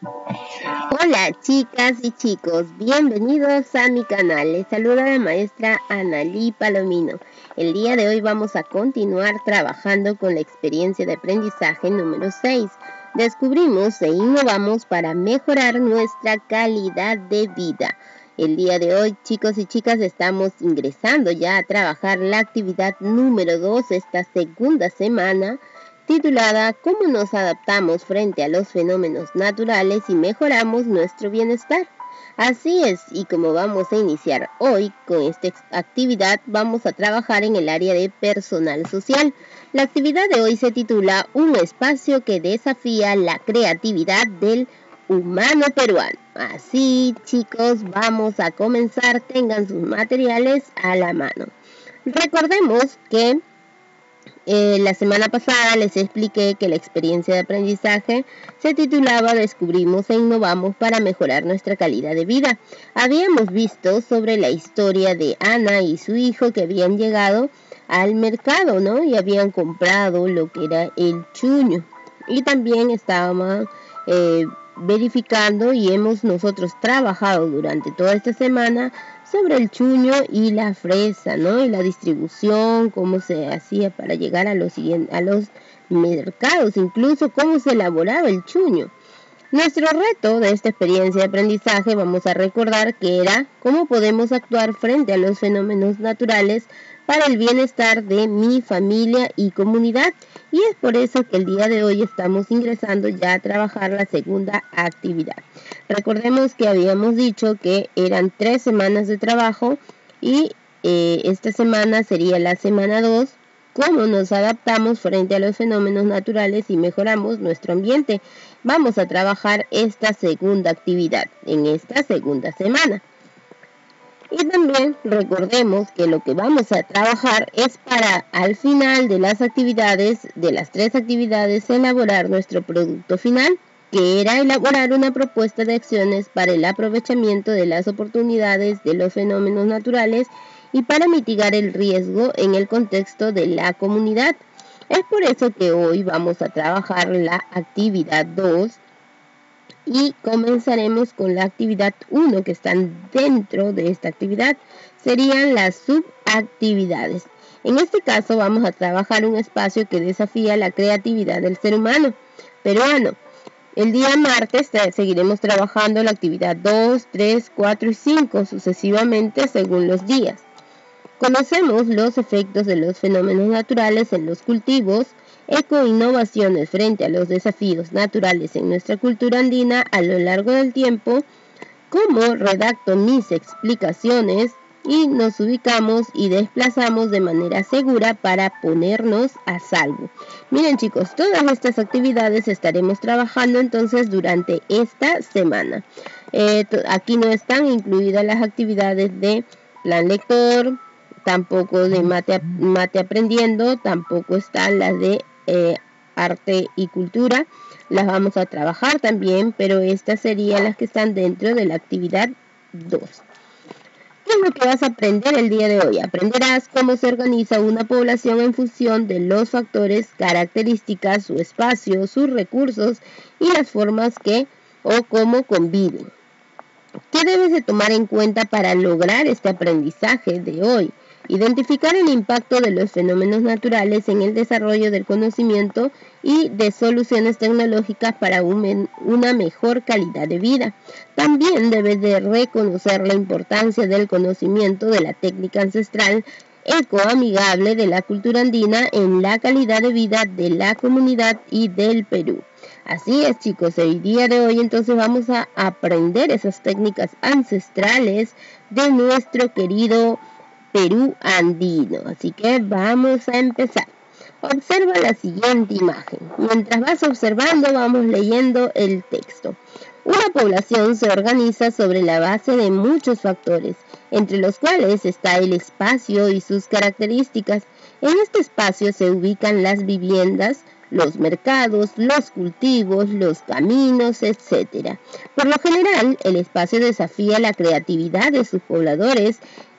Hola chicas y chicos, bienvenidos a mi canal. Les saluda la maestra Analí Palomino. El día de hoy vamos a continuar trabajando con la experiencia de aprendizaje número 6. Descubrimos e innovamos para mejorar nuestra calidad de vida. El día de hoy, chicos y chicas, estamos ingresando ya a trabajar la actividad número 2 esta segunda semana, titulada ¿Cómo nos adaptamos frente a los fenómenos naturales y mejoramos nuestro bienestar? Así es, y como vamos a iniciar hoy con esta actividad, vamos a trabajar en el área de personal social. La actividad de hoy se titula Un espacio que desafía la creatividad del humano peruano. Así, chicos, vamos a comenzar. Tengan sus materiales a la mano. Recordemos que la semana pasada les expliqué que la experiencia de aprendizaje se titulaba Descubrimos e innovamos para mejorar nuestra calidad de vida. Habíamos visto sobre la historia de Ana y su hijo que habían llegado al mercado, ¿no? Y habían comprado lo que era el chuño. Y también estábamos verificando y hemos nosotros trabajado durante toda esta semana sobre el chuño y la fresa, ¿no? Y la distribución, cómo se hacía para llegar a los mercados, incluso cómo se elaboraba el chuño. Nuestro reto de esta experiencia de aprendizaje, vamos a recordar que era cómo podemos actuar frente a los fenómenos naturales para el bienestar de mi familia y comunidad. Y es por eso que el día de hoy estamos ingresando ya a trabajar la segunda actividad. Recordemos que habíamos dicho que eran 3 semanas de trabajo y esta semana sería la semana 2. ¿Cómo nos adaptamos frente a los fenómenos naturales y mejoramos nuestro ambiente? Vamos a trabajar esta segunda actividad en esta segunda semana. Y también recordemos que lo que vamos a trabajar es para al final de las actividades, de las 3 actividades, elaborar nuestro producto final, que era elaborar una propuesta de acciones para el aprovechamiento de las oportunidades de los fenómenos naturales y para mitigar el riesgo en el contexto de la comunidad. Es por eso que hoy vamos a trabajar la actividad 2 y comenzaremos con la actividad 1 que están dentro de esta actividad. Serían las subactividades. En este caso vamos a trabajar un espacio que desafía la creatividad del ser humano peruano. El día martes seguiremos trabajando la actividad 2, 3, 4 y 5 sucesivamente según los días. Conocemos los efectos de los fenómenos naturales en los cultivos, ecoinnovaciones frente a los desafíos naturales en nuestra cultura andina a lo largo del tiempo, cómo redacto mis explicaciones y nos ubicamos y desplazamos de manera segura para ponernos a salvo. Miren chicos, todas estas actividades estaremos trabajando entonces durante esta semana. Aquí no están incluidas las actividades de plan lector, tampoco de mate aprendiendo, tampoco están las de arte y cultura. Las vamos a trabajar también, pero estas serían las que están dentro de la actividad 2. ¿Qué es lo que vas a aprender el día de hoy? Aprenderás cómo se organiza una población en función de los factores, características, su espacio, sus recursos y las formas que o cómo conviven. ¿Qué debes de tomar en cuenta para lograr este aprendizaje de hoy? Identificar el impacto de los fenómenos naturales en el desarrollo del conocimiento y de soluciones tecnológicas para una mejor calidad de vida. También debes de reconocer la importancia del conocimiento de la técnica ancestral ecoamigable de la cultura andina en la calidad de vida de la comunidad y del Perú. Así es chicos, el día de hoy entonces vamos a aprender esas técnicas ancestrales de nuestro querido Perú andino. Así que vamos a empezar. Observa la siguiente imagen. Mientras vas observando, vamos leyendo el texto. Una población se organiza sobre la base de muchos factores, entre los cuales está el espacio y sus características. En este espacio se ubican las viviendas, los mercados, los cultivos, los caminos, etc. Por lo general, el espacio desafía la creatividad de sus pobladores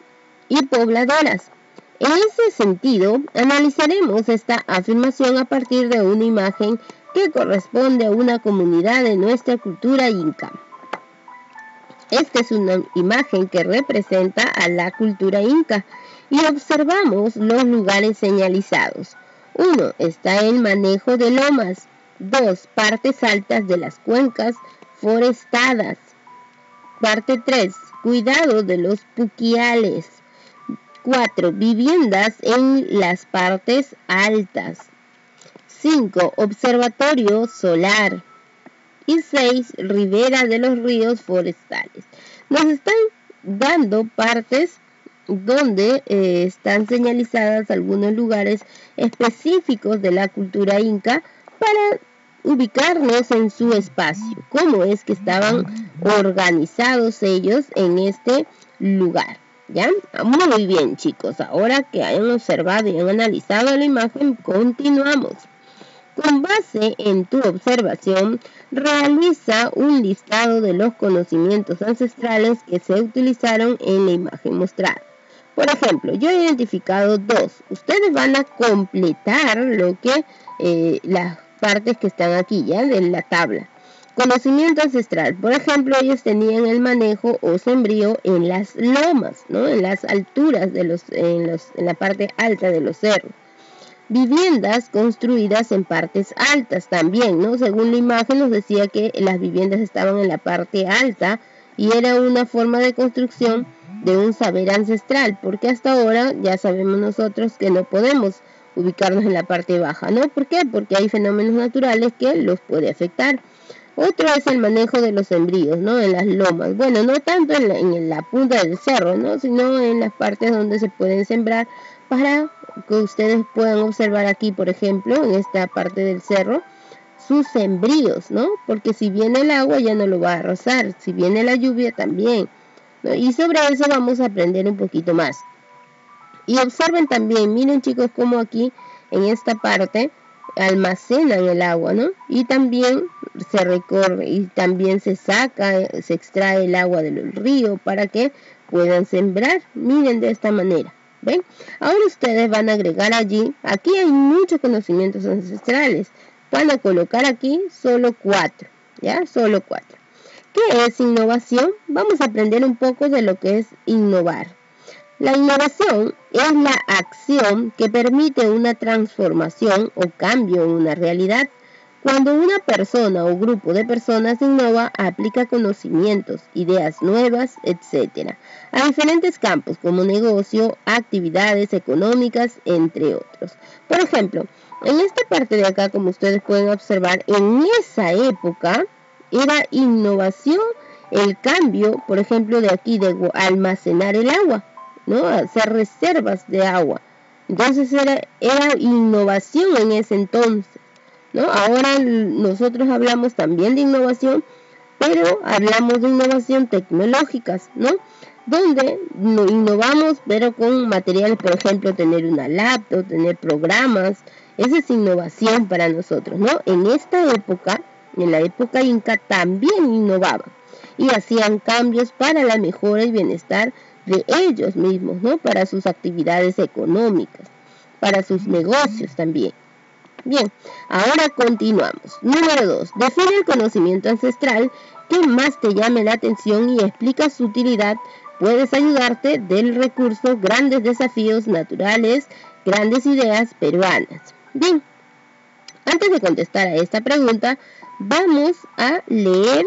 y pobladoras. En ese sentido, analizaremos esta afirmación a partir de una imagen que corresponde a una comunidad de nuestra cultura inca. Esta es una imagen que representa a la cultura inca y observamos los lugares señalizados. 1. Está el manejo de lomas. 2. Partes altas de las cuencas forestadas. Parte 3. Cuidado de los puquiales. 4. Viviendas en las partes altas. 5. Observatorio solar. Y 6. Ribera de los ríos forestales. Nos están dando partes donde están señalizadas algunos lugares específicos de la cultura inca para ubicarnos en su espacio, cómo es que estaban organizados ellos en este lugar. ¿Ya? Muy bien, chicos, ahora que hayan observado y han analizado la imagen, continuamos. Con base en tu observación, realiza un listado de los conocimientos ancestrales que se utilizaron en la imagen mostrada. Por ejemplo, yo he identificado 2. Ustedes van a completar lo que las partes que están aquí, ¿ya? De la tabla. Conocimiento ancestral. Por ejemplo, ellos tenían el manejo o sembrío en las lomas, ¿no? En las alturas en la parte alta de los cerros. Viviendas construidas en partes altas también, ¿no? Según la imagen nos decía que las viviendas estaban en la parte alta y era una forma de construcción de un saber ancestral, porque hasta ahora ya sabemos nosotros que no podemos ubicarnos en la parte baja, ¿no? ¿Por qué? Porque hay fenómenos naturales que los puede afectar. Otro es el manejo de los sembríos, ¿no? En las lomas. Bueno, no tanto en la punta del cerro, ¿no? Sino en las partes donde se pueden sembrar para que ustedes puedan observar aquí, por ejemplo, en esta parte del cerro, sus sembríos, ¿no? Porque si viene el agua ya no lo va a arrasar, si viene la lluvia también, ¿no? Y sobre eso vamos a aprender un poquito más. Y observen también, miren chicos, cómo aquí en esta parte almacenan el agua, ¿no? Y también se recorre y también se extrae el agua del río para que puedan sembrar. Miren de esta manera. ¿Ven? Ahora ustedes van a agregar allí, aquí hay muchos conocimientos ancestrales, van a colocar aquí solo 4, ¿ya? Solo 4. ¿Qué es innovación? Vamos a aprender un poco de lo que es innovar. La innovación es la acción que permite una transformación o cambio en una realidad. Cuando una persona o grupo de personas innova, aplica conocimientos, ideas nuevas, etc., a diferentes campos como negocio, actividades económicas, entre otros. Por ejemplo, en esta parte de acá, como ustedes pueden observar, en esa época era innovación el cambio, por ejemplo, de aquí de almacenar el agua, ¿no? Hacer reservas de agua. Entonces era innovación en ese entonces, ¿no? Ahora nosotros hablamos también de innovación, pero hablamos de innovación tecnológicas, ¿no? Donde innovamos, pero con materiales, por ejemplo, tener una laptop, tener programas, esa es innovación para nosotros, ¿no? En esta época, en la época inca, también innovaban y hacían cambios para la mejora y bienestar de ellos mismos, ¿no? Para sus actividades económicas, para sus negocios también. Bien, ahora continuamos. Número 2. Define el conocimiento ancestral que más te llame la atención y explica su utilidad. Puedes ayudarte del recurso Grandes Desafíos Naturales, Grandes Ideas Peruanas. Bien, antes de contestar a esta pregunta, vamos a leer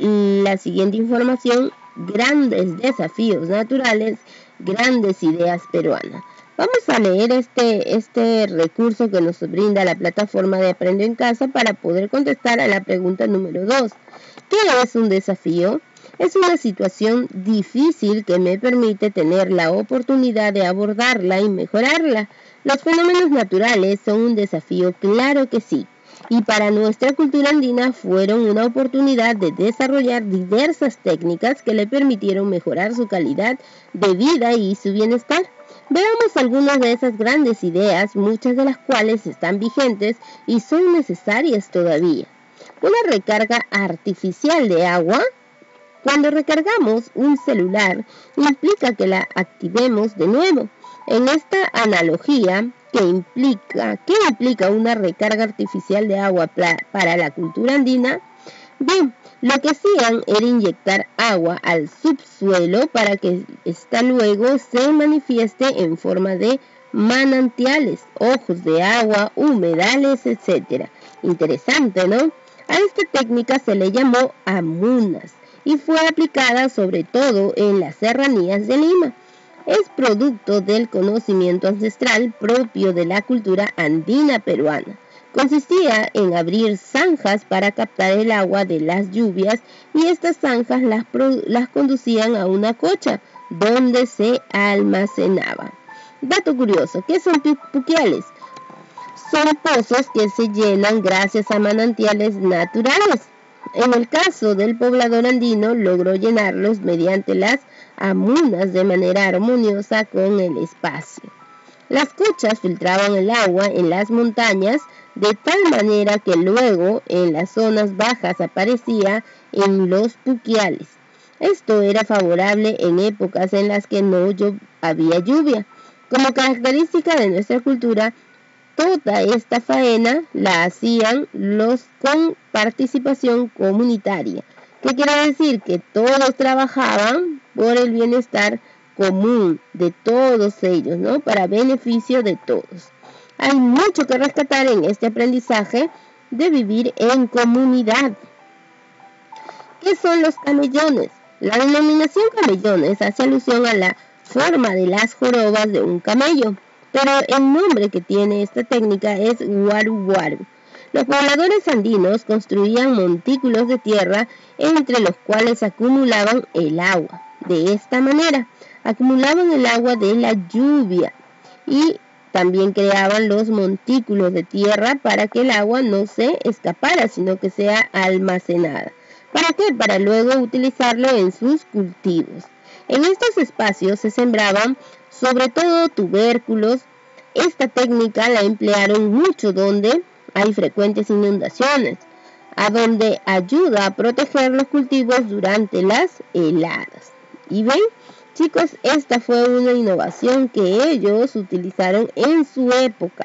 la siguiente información. Grandes Desafíos Naturales, Grandes Ideas Peruanas. Vamos a leer este recurso que nos brinda la plataforma de Aprendo en Casa para poder contestar a la pregunta número 2. ¿Qué es un desafío? Es una situación difícil que me permite tener la oportunidad de abordarla y mejorarla. Los fenómenos naturales son un desafío, claro que sí. Y para nuestra cultura andina fueron una oportunidad de desarrollar diversas técnicas que le permitieron mejorar su calidad de vida y su bienestar. Veamos algunas de esas grandes ideas, muchas de las cuales están vigentes y son necesarias todavía. Una recarga artificial de agua. Cuando recargamos un celular, implica que la activemos de nuevo. En esta analogía, ¿qué implica una recarga artificial de agua para la cultura andina? Bien, lo que hacían era inyectar agua al subsuelo para que ésta luego se manifieste en forma de manantiales, ojos de agua, humedales, etc. Interesante, ¿no? A esta técnica se le llamó amunas y fue aplicada sobre todo en las serranías de Lima. Es producto del conocimiento ancestral propio de la cultura andina peruana. Consistía en abrir zanjas para captar el agua de las lluvias y estas zanjas las conducían a una cocha donde se almacenaba. Dato curioso, ¿qué son puquiales? Son pozos que se llenan gracias a manantiales naturales. En el caso del poblador andino, logró llenarlos mediante las amunas de manera armoniosa con el espacio. Las cochas filtraban el agua en las montañas de tal manera que luego en las zonas bajas aparecía en los puquiales. Esto era favorable en épocas en las que no había lluvia. Como característica de nuestra cultura, toda esta faena la hacían los con participación comunitaria. ¿Qué quiere decir? Que todos trabajaban por el bienestar común de todos ellos, ¿no? Para beneficio de todos. Hay mucho que rescatar en este aprendizaje de vivir en comunidad. ¿Qué son los camellones? La denominación camellones hace alusión a la forma de las jorobas de un camello, pero el nombre que tiene esta técnica es guaru guaru. Los pobladores andinos construían montículos de tierra entre los cuales acumulaban el agua. De esta manera, acumulaban el agua de la lluvia y también creaban los montículos de tierra para que el agua no se escapara, sino que sea almacenada. ¿Para qué? Para luego utilizarlo en sus cultivos. En estos espacios se sembraban sobre todo tubérculos. Esta técnica la emplearon mucho donde hay frecuentes inundaciones, a donde ayuda a proteger los cultivos durante las heladas. ¿Y ven? Chicos, esta fue una innovación que ellos utilizaron en su época.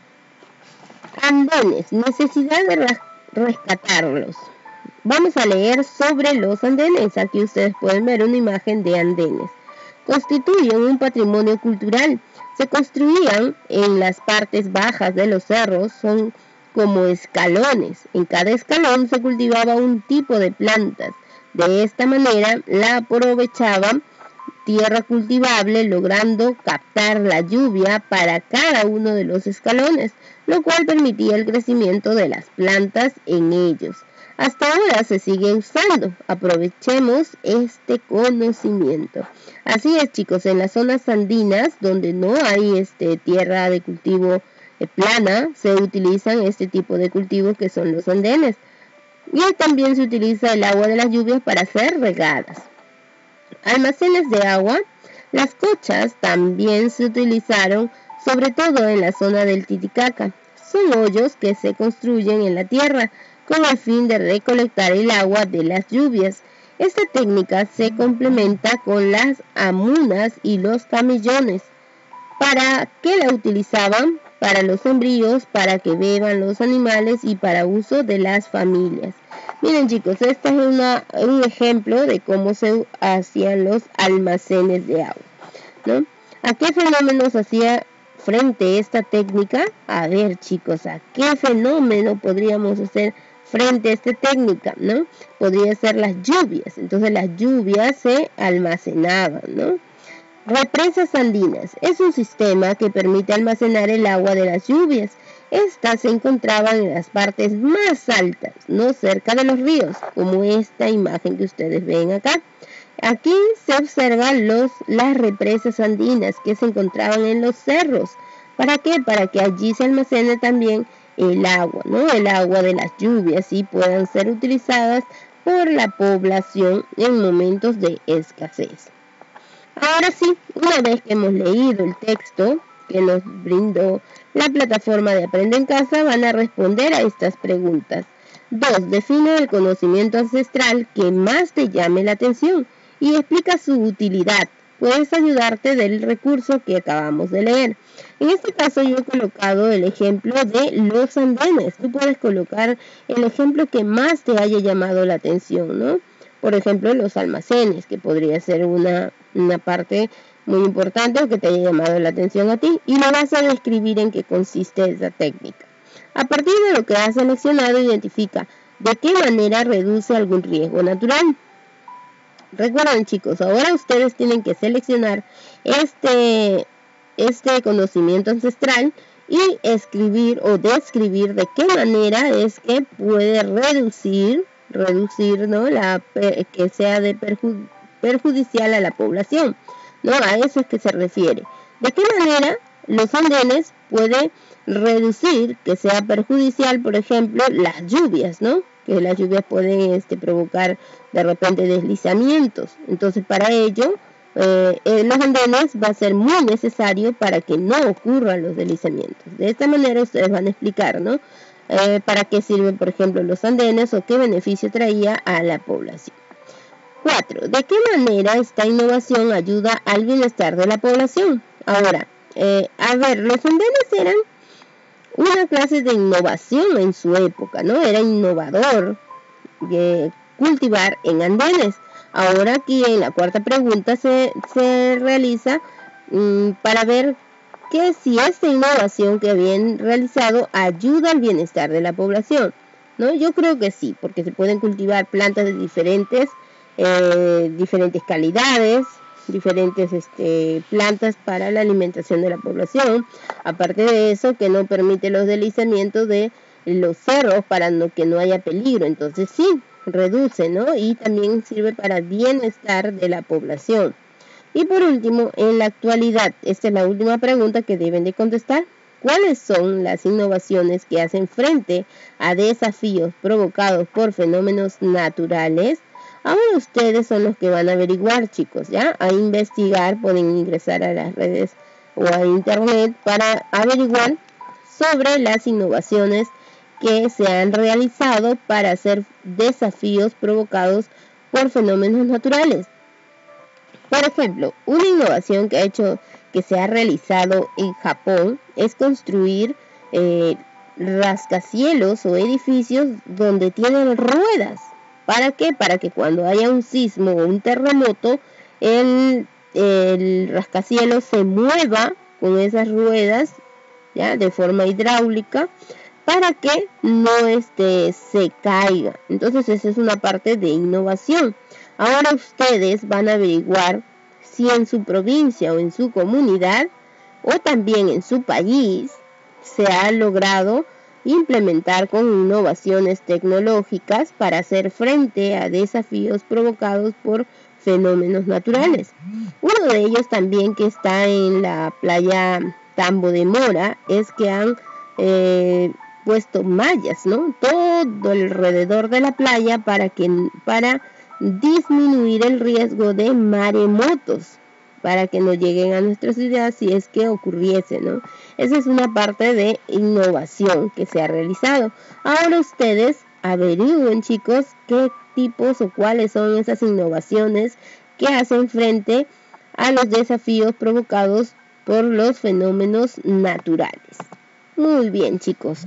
Andenes, necesidad de rescatarlos. Vamos a leer sobre los andenes. Aquí ustedes pueden ver una imagen de andenes. Constituyen un patrimonio cultural. Se construían en las partes bajas de los cerros, son como escalones. En cada escalón se cultivaba un tipo de plantas. De esta manera la aprovechaban tierra cultivable, logrando captar la lluvia para cada uno de los escalones, lo cual permitía el crecimiento de las plantas en ellos. Hasta ahora se sigue usando. Aprovechemos este conocimiento. Así es, chicos, en las zonas andinas donde no hay tierra de cultivo plana, se utilizan este tipo de cultivos que son los andenes. Y también se utiliza el agua de las lluvias para ser regadas. Almacenes de agua. Las cochas también se utilizaron sobre todo en la zona del Titicaca. Son hoyos que se construyen en la tierra con el fin de recolectar el agua de las lluvias. Esta técnica se complementa con las amunas y los camellones. ¿Para qué la utilizaban? Para los sembríos, para que beban los animales y para uso de las familias. Miren, chicos, este es un ejemplo de cómo se hacían los almacenes de agua, ¿no? ¿A qué fenómenos hacía frente esta técnica? A ver, chicos, ¿a qué fenómeno podríamos hacer frente a esta técnica, ¿no? Podría ser las lluvias. Entonces las lluvias se almacenaban, ¿no? Represas andinas. Es un sistema que permite almacenar el agua de las lluvias. Estas se encontraban en las partes más altas, no cerca de los ríos, como esta imagen que ustedes ven acá. Aquí se observan las represas andinas que se encontraban en los cerros. ¿Para qué? Para que allí se almacene también el agua, ¿no? El agua de las lluvias y puedan ser utilizadas por la población en momentos de escasez. Ahora sí, una vez que hemos leído el texto que nos brindó la plataforma de Aprende en Casa, van a responder a estas preguntas. 2. Define el conocimiento ancestral que más te llame la atención y explica su utilidad. puedes ayudarte del recurso que acabamos de leer. En este caso yo he colocado el ejemplo de los andenes. Tú puedes colocar el ejemplo que más te haya llamado la atención, ¿no? Por ejemplo, los almacenes, que podría ser una parte muy importante o que te haya llamado la atención a ti, y lo vas a describir en qué consiste esa técnica. A partir de lo que has seleccionado, identifica de qué manera reduce algún riesgo natural. Recuerden, chicos, ahora ustedes tienen que seleccionar este conocimiento ancestral y escribir o describir de qué manera es que puede reducir, ¿no? Que sea perjudicial a la población, ¿no? A eso es que se refiere. ¿De qué manera los andenes pueden reducir que sea perjudicial, por ejemplo, las lluvias, ¿no? Que las lluvias pueden provocar de repente deslizamientos. Entonces, para ello, los andenes va a ser muy necesario para que no ocurran los deslizamientos. De esta manera ustedes van a explicar, ¿no? Para qué sirven, por ejemplo, los andenes o qué beneficio traía a la población. 4. ¿De qué manera esta innovación ayuda al bienestar de la población? Ahora, los andenes eran una clase de innovación en su época, ¿no? Era innovador cultivar en andenes. Ahora aquí en la cuarta pregunta se realiza para ver que si esta innovación que habían realizado ayuda al bienestar de la población, ¿no? Yo creo que sí, porque se pueden cultivar plantas de diferentes calidades, diferentes plantas para la alimentación de la población. Aparte de eso, que no permite los deslizamientos de los cerros para que no haya peligro. Entonces sí, reduce, ¿no? Y también sirve para bienestar de la población. Y por último, en la actualidad, esta es la última pregunta que deben de contestar. ¿Cuáles son las innovaciones que hacen frente a desafíos provocados por fenómenos naturales? Ahora ustedes son los que van a averiguar, chicos, ¿ya? A investigar, pueden ingresar a las redes o a internet para averiguar sobre las innovaciones que se han realizado para hacer desafíos provocados por fenómenos naturales. Por ejemplo, una innovación que se ha realizado en Japón es construir rascacielos o edificios donde tienen ruedas. ¿Para qué? Para que cuando haya un sismo o un terremoto, el rascacielos se mueva con esas ruedas, ¿ya? De forma hidráulica, para que no se caiga. Entonces esa es una parte de innovación. Ahora ustedes van a averiguar si en su provincia o en su comunidad o también en su país se ha logrado implementar con innovaciones tecnológicas para hacer frente a desafíos provocados por fenómenos naturales. Uno de ellos también, que está en la playa Tambo de Mora, es que han puesto mallas, ¿no? Todo alrededor de la playa para disminuir el riesgo de maremotos, para que no lleguen a nuestra ciudad si es que ocurriese, ¿no? Esa es una parte de innovación que se ha realizado. Ahora ustedes averigüen, chicos, qué tipos o cuáles son esas innovaciones que hacen frente a los desafíos provocados por los fenómenos naturales. Muy bien, chicos.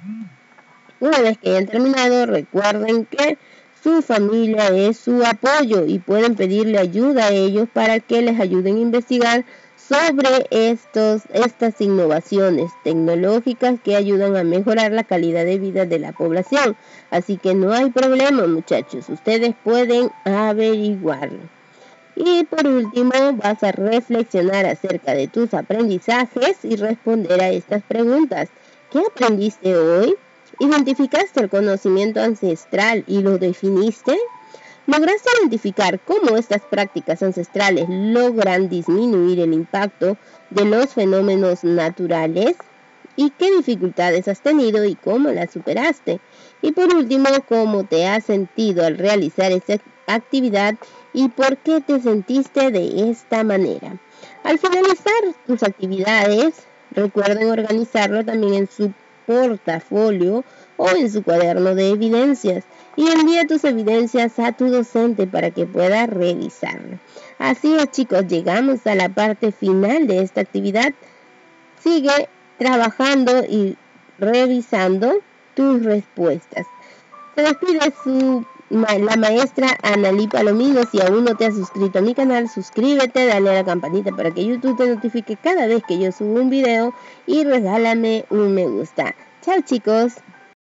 Una vez que hayan terminado, recuerden que su familia es su apoyo y pueden pedirle ayuda a ellos para que les ayuden a investigar sobre estas innovaciones tecnológicas que ayudan a mejorar la calidad de vida de la población. Así que no hay problema, muchachos, ustedes pueden averiguarlo. Y por último, vas a reflexionar acerca de tus aprendizajes y responder a estas preguntas. ¿Qué aprendiste hoy? ¿Identificaste el conocimiento ancestral y lo definiste? ¿Lograste identificar cómo estas prácticas ancestrales logran disminuir el impacto de los fenómenos naturales? ¿Y qué dificultades has tenido y cómo las superaste? Y por último, ¿cómo te has sentido al realizar esta actividad y por qué te sentiste de esta manera? Al finalizar tus actividades, recuerden organizarlo también en su portafolio o en su cuaderno de evidencias y envía tus evidencias a tu docente para que pueda revisarlo. Así es, chicos, llegamos a la parte final de esta actividad. Sigue trabajando y revisando tus respuestas. Se despide la maestra Analí Palomino. Si aún no te has suscrito a mi canal, suscríbete, dale a la campanita para que YouTube te notifique cada vez que yo subo un video y regálame un me gusta. Chao, chicos.